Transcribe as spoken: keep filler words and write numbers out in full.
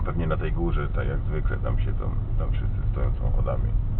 pewnie na tej górze, tak jak zwykle, tam siedzą, tam wszyscy stoją samochodami.